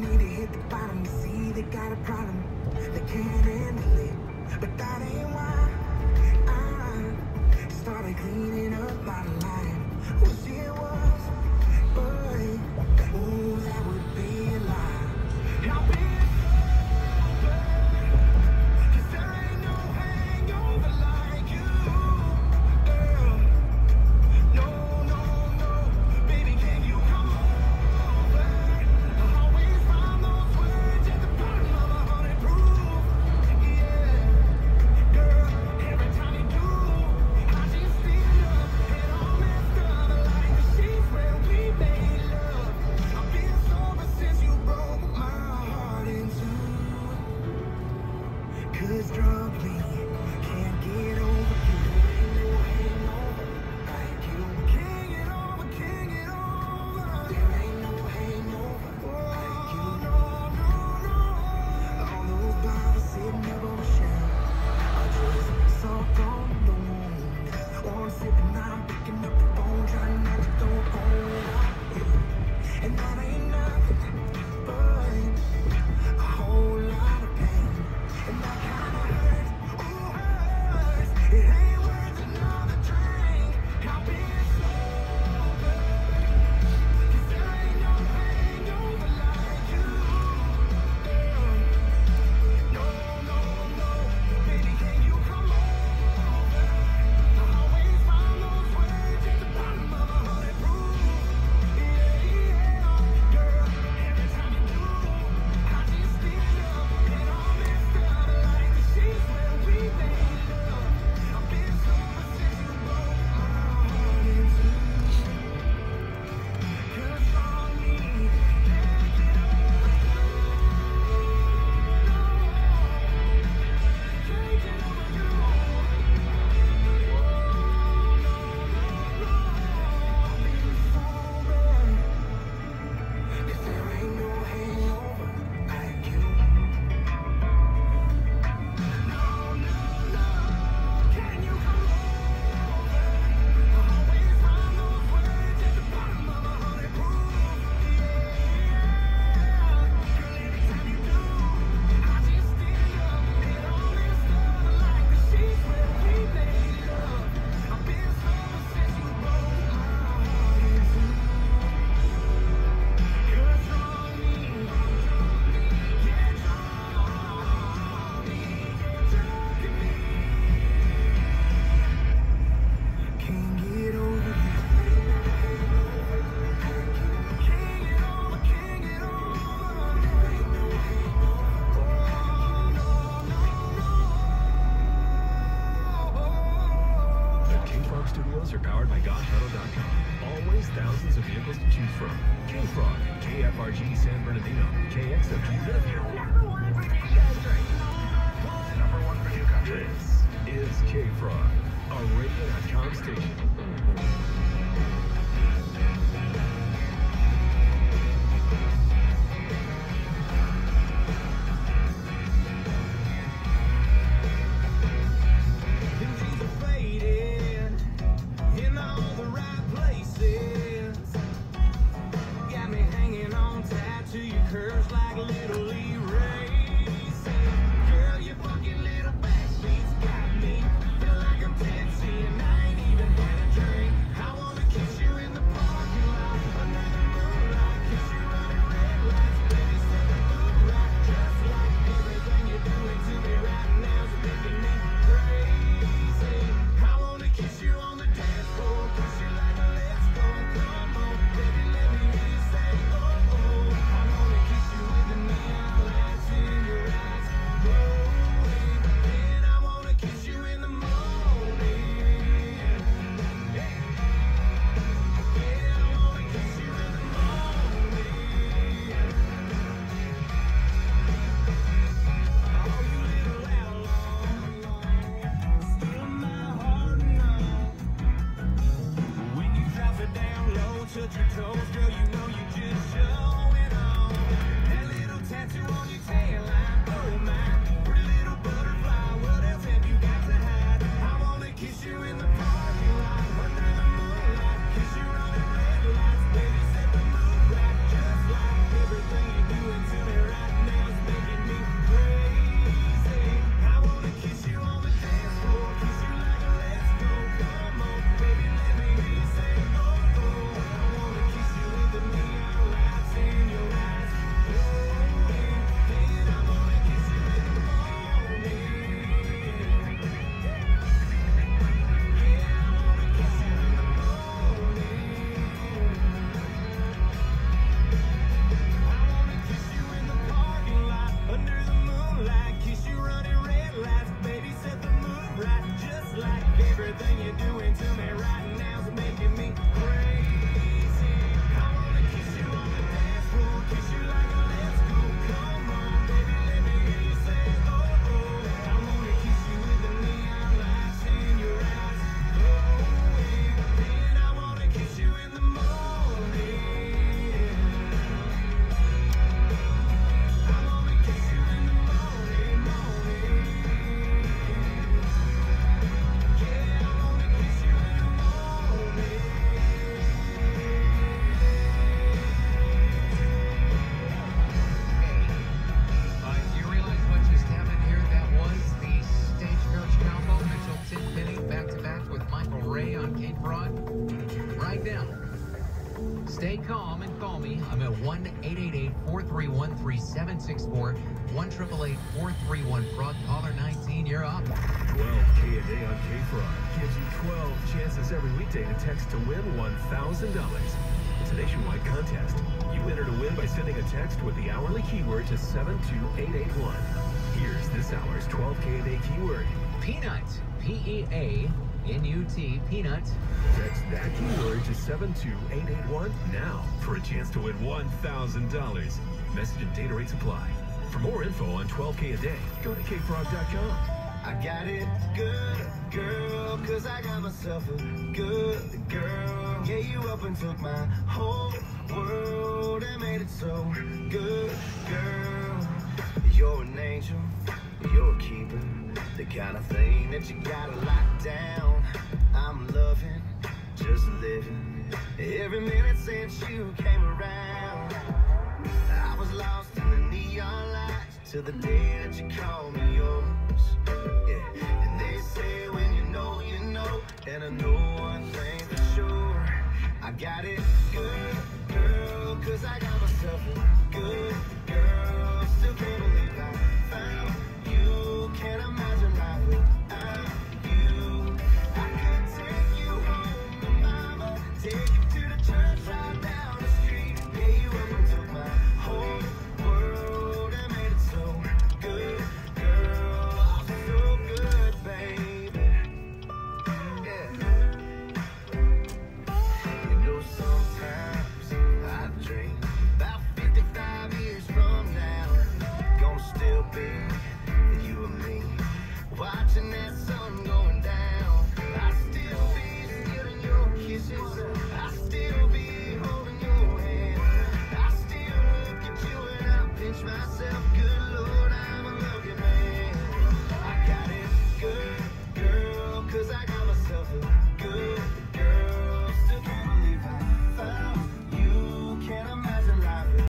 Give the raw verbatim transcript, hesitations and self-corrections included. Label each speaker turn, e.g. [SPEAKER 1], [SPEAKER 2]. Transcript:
[SPEAKER 1] need to hit the bottom. You see they got a problem, they can't handle it. But that ain't why I started cleaning up my life. Wish it was, but oh, that would be a lie. I've been sober, 'cause there ain't no hangover like you, girl. No, no, no, baby, can you come over? I always find those words at the bottom of a hundred proof. Yeah, girl, every time you do, I just feel up and all messed up like the sheets where we made love. I've been sober since you broke my heart in two. 'Cause drunk me can't get over you. Ain't no hangover like you. Can't get over, can't get over. There ain't no hangover like you. No, no, no. All those bottles sitting up on the shelf are just salt on the wound. One sip and I'm picking up the phone, trying not to throw a phone out. And that ain't nothing but a whole lot of pain. And that kind of hurt, ooh, hurts. It ain't worth another drink. I've been sober, 'cause there ain't no hangover like you, girl. No, no, no, baby, can you come over? I always find those words at the bottom of a hundred proof. Yeah, yeah, girl, every time you do, I just feel up and all messed up like the sheets where we made love. I've been sober since you broke my heart in two. 'Cause on me, can't get over you. Can't get over you. Oh, no, no, no. I've been sober, 'cause there ain't no hangover like you. No, no, no, can you come over? I always find those words at the bottom of a hundred proof. Yeah, girl, every time you do, I just stand up and all messed up like the sheets where we made love. I've been sober since you broke my heart in two. 'Cause on me, yeah, on me, yeah, drunk in me. Can't get over you. Can't get over, can't get over. There ain't no hangover. Oh, no, no, no.
[SPEAKER 2] The K-Frog Studios are powered by God Shuttle dot com. Always thousands of vehicles to choose from. K-Frog, K F R G San Bernardino, K X F G Riverview.
[SPEAKER 3] Number one for new country.
[SPEAKER 2] Number one for New Country. This is K-Frog, a radio dot com station.
[SPEAKER 1] Them jeans are faded in all the right places. Got me hanging on tight to your curves like little erasing. Girl, your fucking little backbeats got me. Feel like I'm tipsy and I ain't even had a drink. I wanna kiss you in the parking lot under the moonlight. Kiss you running red lights, baby, set the mood right. Just like everything you're doing to me right now's making me crazy. I wanna kiss you on the dance floor, kiss you like a let's go. Come on, baby, let me hear you say, oh, oh. I wanna kiss you with the neon lights.
[SPEAKER 4] one eight eight eight, four three one, three seven six four, one eight eight eight, four three one, frog. Caller nineteen, you're up.
[SPEAKER 2] twelve K a day on K-Frog gives you twelve chances every weekday to text to win one thousand dollars. It's a nationwide contest. You enter to win by sending a text with the hourly keyword to seven two eight eight one. Here's this hour's twelve K a day keyword.
[SPEAKER 4] Peanut. P E A N U T. Peanut.
[SPEAKER 2] Text that keyword to seven two eight eight one now for a chance to win one thousand dollars. Message and data rates apply. For more info on twelve K a day, go to K frog dot com.
[SPEAKER 1] I got it good, girl, cause I got myself a good girl. Yeah, you up and took my whole world and made it so good, girl. You're an angel, you're a keeper, the kind of thing that you gotta lock down. I'm loving, just living, every minute since you came around. I was lost in the neon lights till the day that you called me yours. Yeah, and they say when you know, you know, and I know one thing for sure. I got it good, girl, cause I got myself a